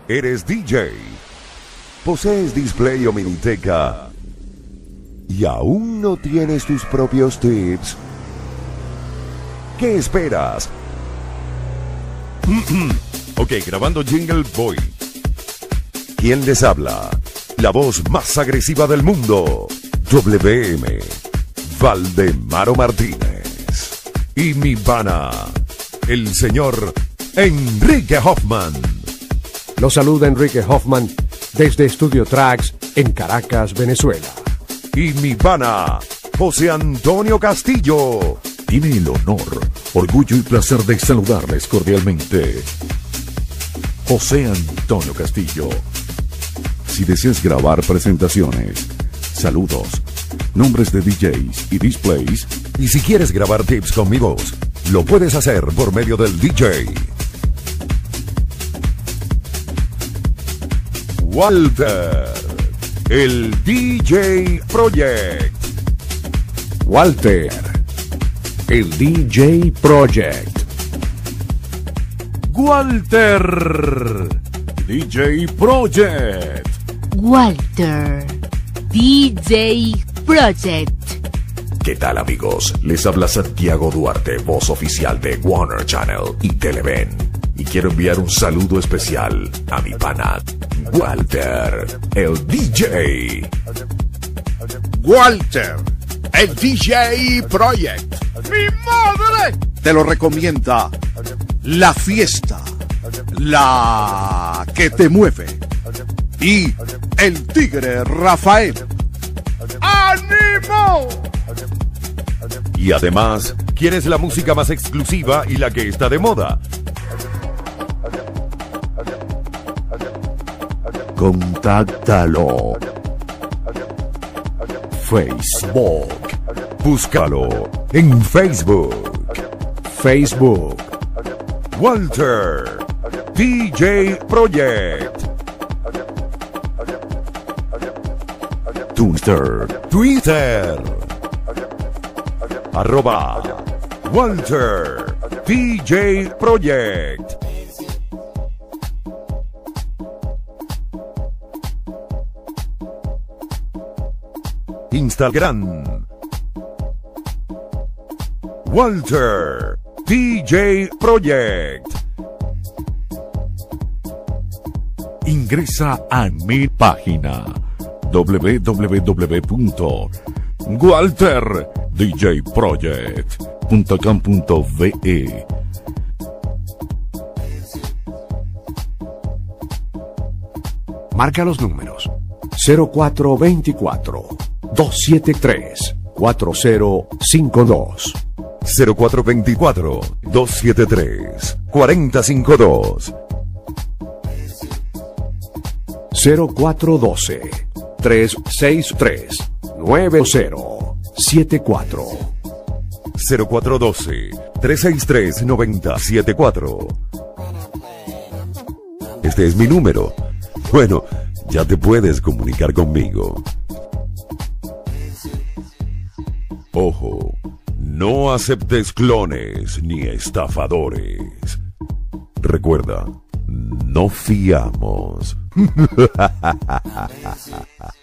¿Eres DJ? ¿Posees display o miniteca? ¿Y aún no tienes tus propios tips? ¿Qué esperas? Ok, grabando Jingle Boy. ¿Quién les habla? La voz más agresiva del mundo. WM. Valdemaro Martínez. Y mi pana, el señor Enrique Hoffman. Lo saluda Enrique Hoffman desde Estudio Tracks en Caracas, Venezuela. Y mi pana, José Antonio Castillo. Tiene el honor, orgullo y placer de saludarles cordialmente. José Antonio Castillo. Si deseas grabar presentaciones, saludos, nombres de DJs y displays, y si quieres grabar tips con mi voz, lo puedes hacer por medio del DJ Walter, el DJ Project. Walter, el DJ Project. Walter, DJ Project. Walter, DJ Project. ¿Qué tal, amigos? Les habla Santiago Duarte, voz oficial de Warner Channel y Televen. Y quiero enviar un saludo especial a mi pana, Walter, el DJ. Walter, el DJ Project. ¡Mi madre! Te lo recomienda la fiesta, la que te mueve. Y el tigre Rafael. ¡Ánimo! Y además, ¿quieres la música más exclusiva y la que está de moda? Contáctalo. Facebook. Búscalo en Facebook. Facebook. Walter, DJ Project. Twitter. @ Walter, DJ Project. Instagram. Walter, DJ Project. Ingresa a mi página www.walterdjproject.com.ve. Marca los números 0424 273 4052. 0424 273 4052. 0412 363 9074. 0412 363 9074. Este es mi número. Bueno, ya te puedes comunicar conmigo. Ojo, no aceptes clones ni estafadores. Recuerda, no fiamos.